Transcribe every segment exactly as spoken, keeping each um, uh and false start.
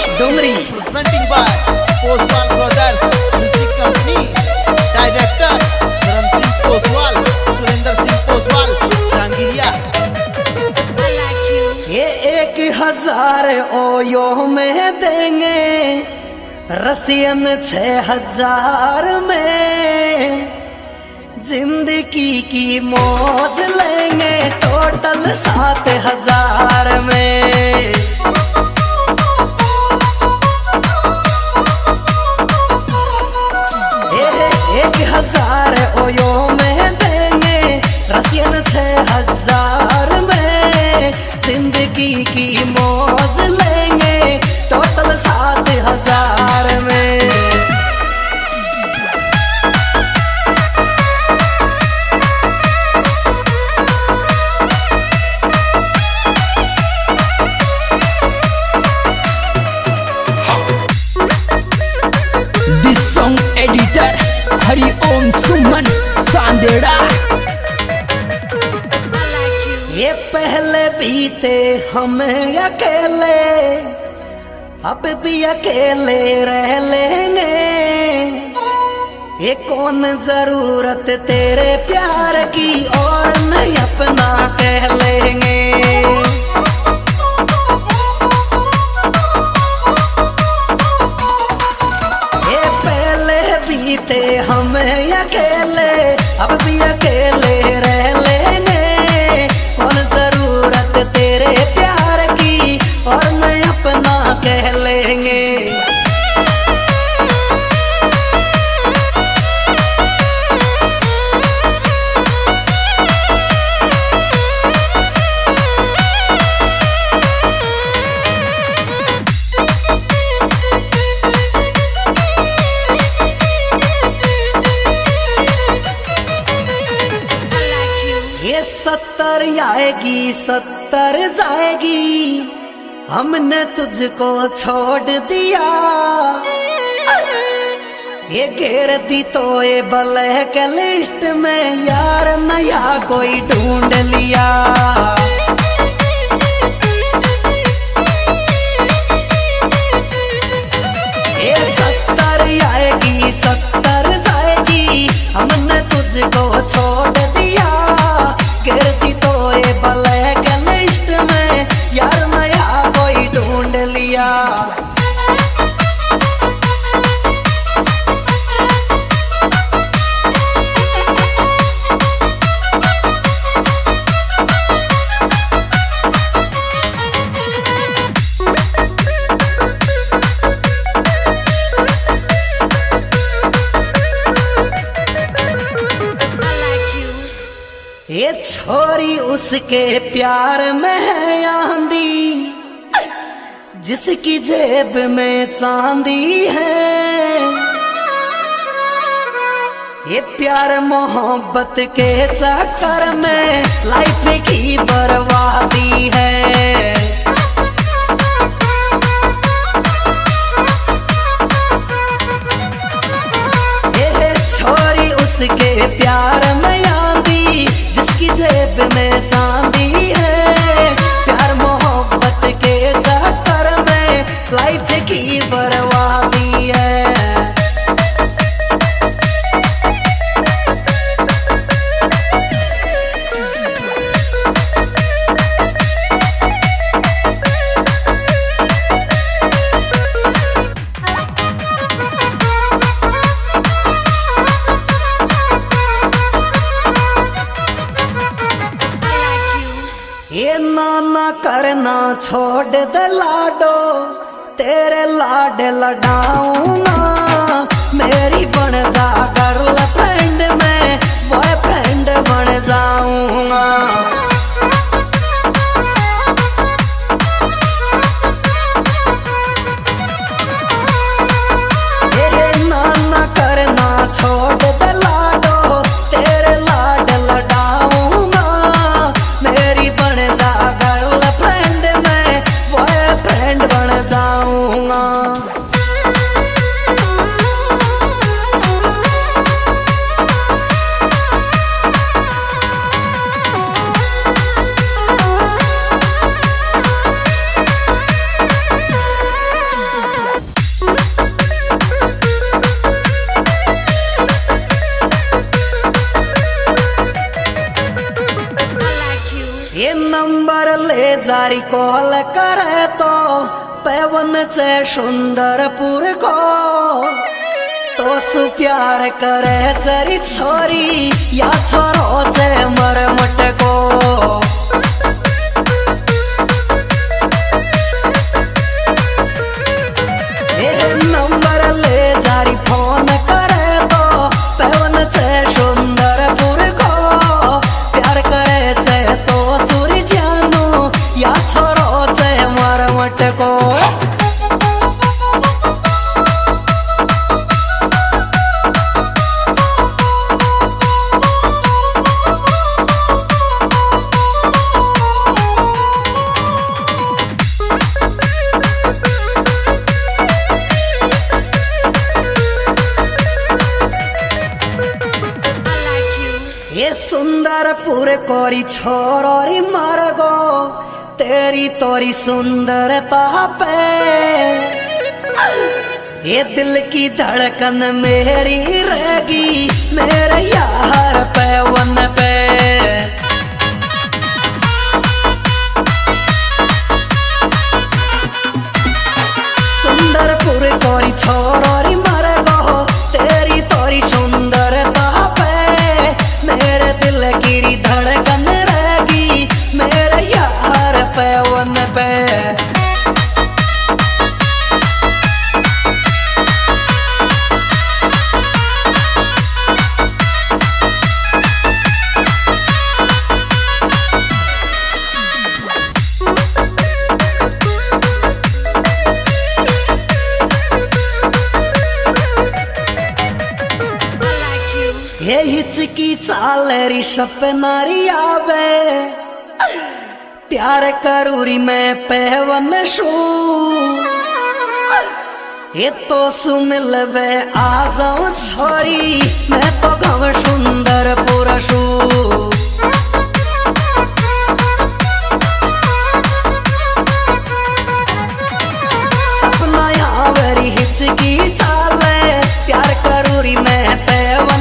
Dongri presenting by Poswal Brothers Music Company. Director Dharam Singh Poswal, Surendra Singh Poswal, Jangiriya. ये एक हजार OYO में देंगे, Russian छह हजार में, जिंदगी की मौज लेंगे टोटल सात हजार में। एक हजार ओयो में देंगे, रसियन छह हजार में, जिंदगी की मौज लेंगे टोटल सात हजार में। This song editor Hari Om Suman Sandera. ये पहले बीते हम अकेले, अब भी अकेले रह लेंगे। ये कौन जरूरत तेरे प्यार की और नहीं अपना कह लेंगे। ये पहले बीते हम अकेले, अब भी अकेले रह लेंगे। कौन जरूरत तेरे प्यार की और मैं अपना कह लेंगे। ये सत्तर आएगी सत्तर जाएगी, हमने तुझको छोड़ दिया। ये घेर दी तो ये ब्लैक लिस्ट में, यार नया कोई ढूंढ लिया। ये सत्तर आएगी सत्तर जाएगी, हमने तुझको छोड़ दिया। गिरती तो ये ब्लैक लिस्ट में, यार नया कोई ढूंढ लिया। ये छोरी उसके प्यार में है आंधी, जिसकी जेब में चांदी है। ये प्यार मोहब्बत के चक्कर में लाइफ की बर्बादी है। ये छोरी उसके प्यार में आंधी, जिसकी जेब में चांदी है। प्यार मोहब्बत के चक्कर में लाइफ की बर्बादी है। ये नाना करना छोड़ दे लाडो, तेरे लाड लडाऊंगा। मेरी बन जा गर्लफ्रेंड में बॉयफ्रेंड बन जाऊंगा। ये नाना करना छोड़ दे लाडो, तेरे लाड लडाऊंगा। मेरी बन जा गर्लफ्रेंड में बॉयफ्रेंड बन जाऊंगा। जारी कॉल करे तो पैवन से सुंदरपुर को तो सु प्यार करे चरी छोरी या छोरो से मरमट को नंबर ले जारी फोन करे तो पैवन से सुंदरपुर को प्यार करे से तो सूरी जानू या छोरो से मरमट को ये सुंदरपुर कोरी छोरोरी मरगो तेरी तोरी सुंदरता पे ये दिल की धड़कन मेरी रहेगी मेरे यार पैवन पे सुंदरपुर कोरी छोरोरी मरगो तेरी तोरी सुंदरता मेरे दिल की धड़कन रहेगी मेरे यार पैवन पे ये हिचकी चाल री सपनारी आवे प्यार करूरी मैं पैवन शू ये तो सुमिल वे आ जाऊं छोरी मैं तो गाँव सुंदरपुर शू सपना आवेरी हिचकी चाल प्यार करूरी मैं पैवन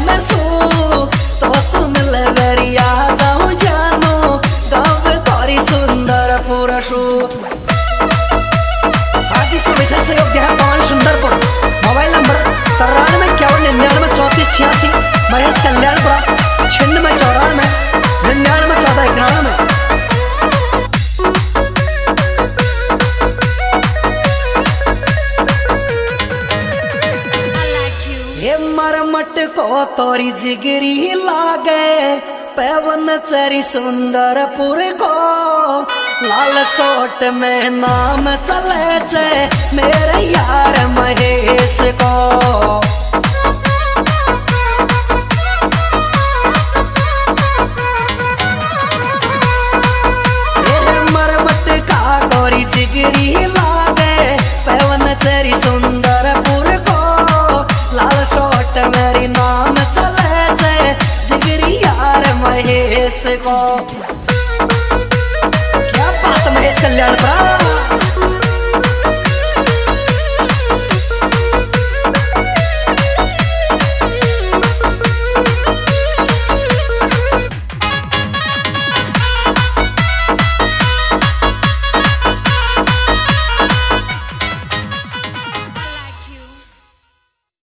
मोबाइल नंबर तिरानवे इक्यावन निन्यानवे चौंतीस छियासी महेश कल्याणपुरा छिन्नवे चौरानवे निन्यानवे चौदह इक्यानवे। ये मरमट को तोरी जिगरी लागे पैवन चरी सुंदरपुर को लाल सोट में नाम चले चे मेरे यार महेश को ये मरमट का गोरी जिगरी लागे पैवन चरी सुंदरपुर को लाल सोट मेरी नाम चले चे जिगरी यार महेश को महेश कल्याणपुरा